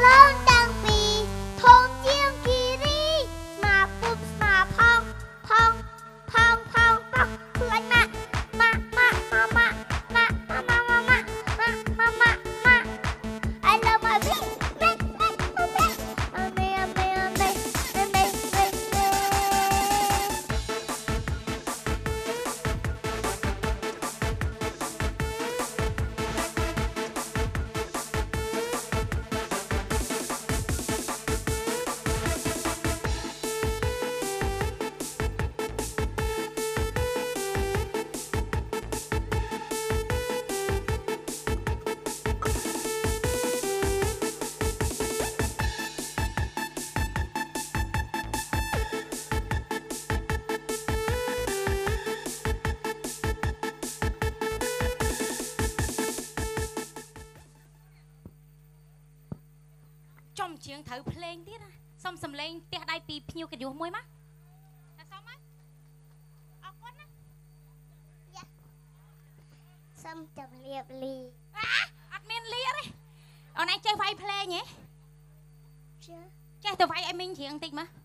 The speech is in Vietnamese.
Trong chiếng thử playing tiết xong sầm lên tiết đai pi nhiều cái điều môi má xong á con á dạ xong chậm liệp lì admin lia đấy ở này chơi vai play nhỉ chưa chơi từ vai em minh chiếng tinh mà